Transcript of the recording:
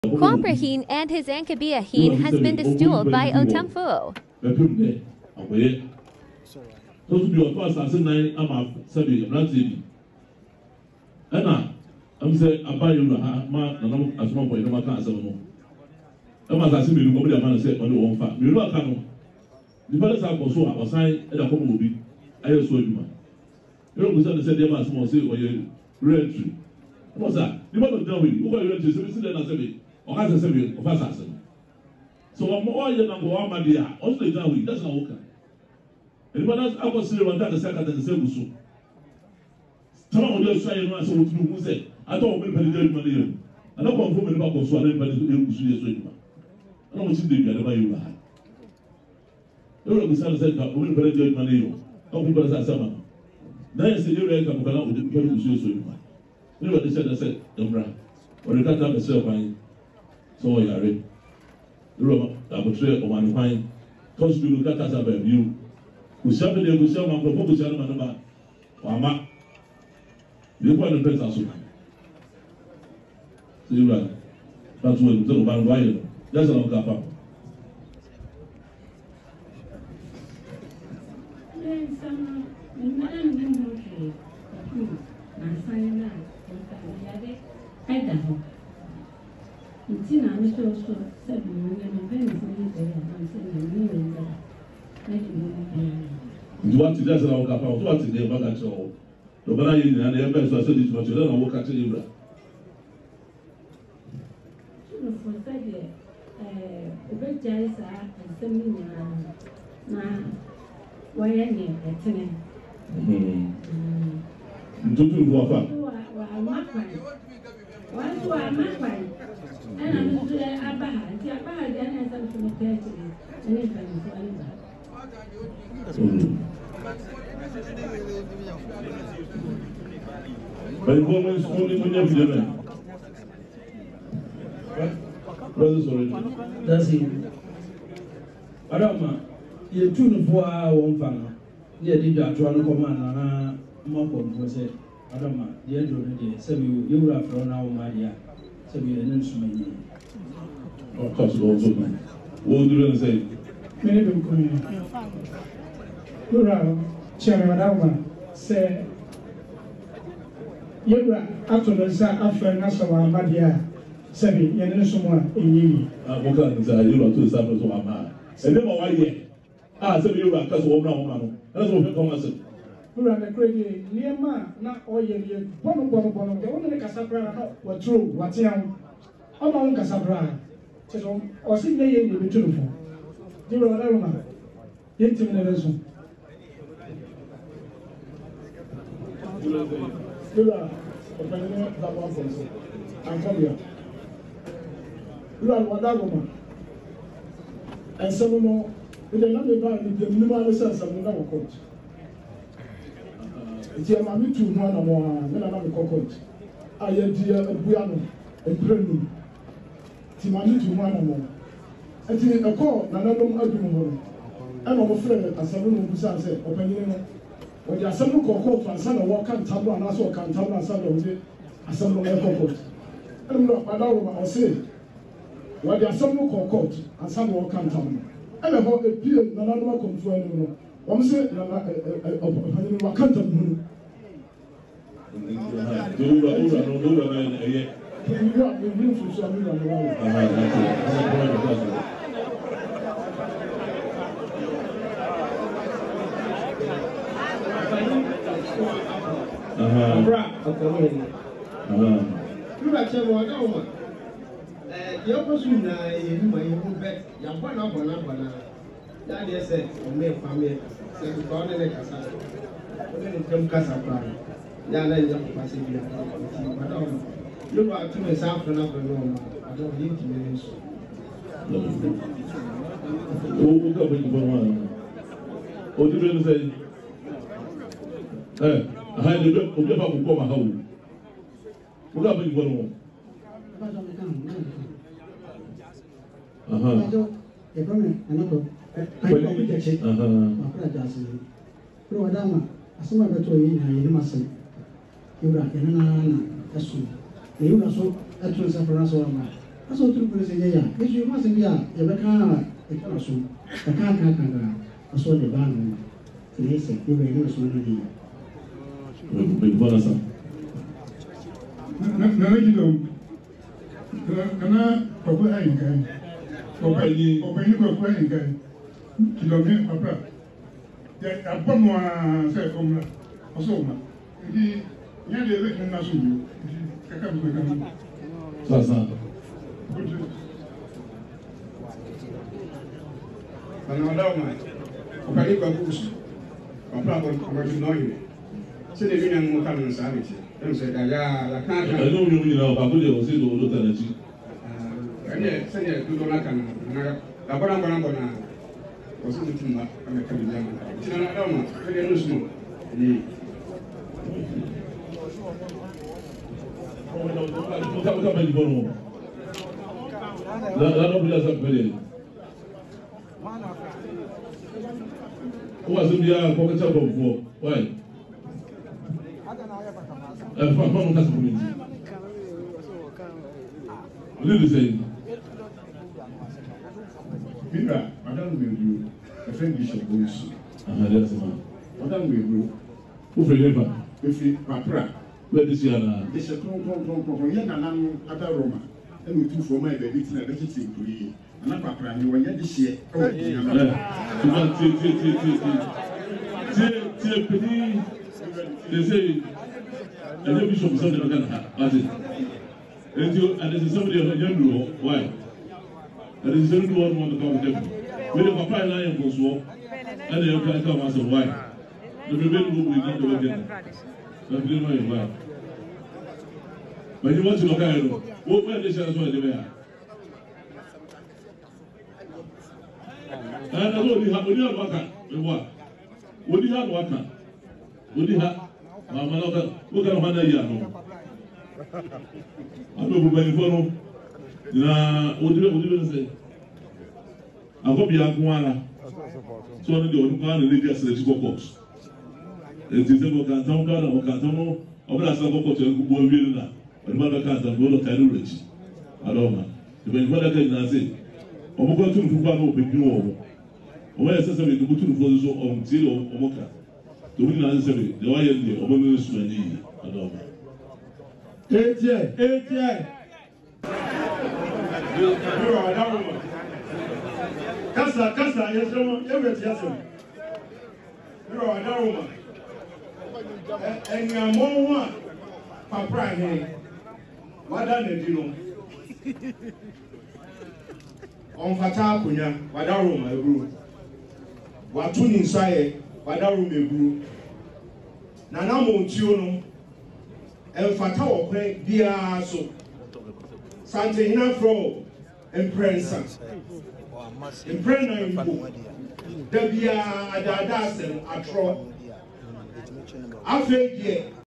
Kwaprahene and his Ankobiahene has been destooled by Otumfuo. I'm saying, I buy you a man, and as one point, no matter as a woman. I'm as I see me, nobody man said, on the one fact. You know, I can't. The fellows are also a sign and a home will be. I just told you, man. You know, we said, they must say, or you read tree. What's that? You want to tell me, who are you ready to say, and I say, or has a semi of assassin. So I'm all your number one, my dear. Also, that's not okay. Anybody else, I was still on that second and the same. Some of those trying to say what you say. I don't want to pay money. I don't want to go so I don't pay the I don't want to do that. You are. You don't understand that we will pay money. How people say something. Then say you are coming out with the people who say so. You know what they said? I said, Dobra. Or you can't have a self fine. So you are ready. You know, I will try on one fine. Because you look at us about you. We shall be able to sell my proposal. Mama. You want to press us on. So you're right. That's what we're talking about. That's a long gap. You want to just allow Kappa, what is the back at all? The Banana and the Embassy said this much, I don't know what catching you. TuTu Kwapra. But the woman is only when you have done it. Sorry. That's it. Adama, you tune for one fan. Yeah, did you try to command and Malcolm was it? Adama, the end of the day, so you have thrown out my dear. So we are an instrument. Of course, also. What do you say? Many people come in. Chairman Adama say, you after the after Nassau Madia, Sebi, Yanisuma, in Yee. I'm going to say, you are two samples of my man. And then why yet? Said you are because of one. That's what we come as a. Who are the crazy near man, not all year, one, the only Casabra were true, what's young. Among Casabra, or see they in the beautiful. You are Adama, 18 minutes. You are Kwaprahene that one person. Ankobiahene. You are Wadagoma. And some more, with another band, the minimal sense of the court. It's a mammy to one or more, then another court. I had dear Buano, a premium. Timani to one or more. And to a call, another argument. And I'm afraid, as a woman said, opening. When the assembly court and son of walk and tableau and also can tableau and son of the assembly court. And no, I say, when the assembly court and son of walk and tableau. And I hope a peer, none of them come to anyone. One say, I can't tell you. You are being for some You are saying, "Well, your person, you bet, your one that is it, or make family, say, the God and the Casa. From Casabra, Yana is a passive. You are to me, South and up and Roma. I don't need to mention. Who got one? What did you say? I had the book of Come home. What happened to one? That's what Otumfuo say. Yeah. If you must be a Rebecca, the kind of so the can't I saw the band. So he said, "You will not swim." Big bonus. Na you know. Kana Kwaprahene guy. Kwaprahene guy. Kilometer Kwapra. Ya abomwa say komla. Oso ma. Ndi nya de le na so yo. Kaka bu kaka. Sasa. Bana daw ma. Kwaprahene kwa kusu. Kwapra kwa noyi. Se de vinya mo kan sa biti. Dem se da ya la kan. I know you know about the Osei do tanachi. Sanya tudo na kan na abana bana wasu mutum ba kamar kan jama'a tunan adama kada ne su ne Uka bani bono. La no bila sa pele. Uwa zubia kwa kacha Otumfuo. Why? From the community. What is saying? Mira, Madame will do a friend bishop goes. That's man. Madame will do. Who forgive If you Kwapra, where this year now? it's a from Yan other Roma, and we took for my baby in a vegetable to you. And I'm Kwaprahene, when you this year. They say, and the bishop is something like that. And this is somebody of a young why? And this is only one to come with them. When the papa and I am for swap, and they can come as a wife. The baby will be not the again. That's really my wife. But you want to look at it, what when they shall as well, they are. And I know you have a worker. What do you have worker? What do you have? Mamma, look at one year. I'm going to follow. What do you say? Ankobiahene. So I don't know the leaders of the courts. It is a canton or canton or Brasco to Buena, but Mother Canton will not carry rich. I don't know. When what I can say, I'm going to open you over. When I said something to Otumfuo on Zero or Moka. To win answer the YND or Monument, I don't know. 8 years. Kasa, yes, and your mom, Kwaprahene, what done it, you know? On Fatakunya, Wadaru, my group. Watun inside, Wadaru, my group. Nanamo Tuno, and Fatao, dear so. Asantehene fro imprensa imprenna impo dabia adadasem atro afege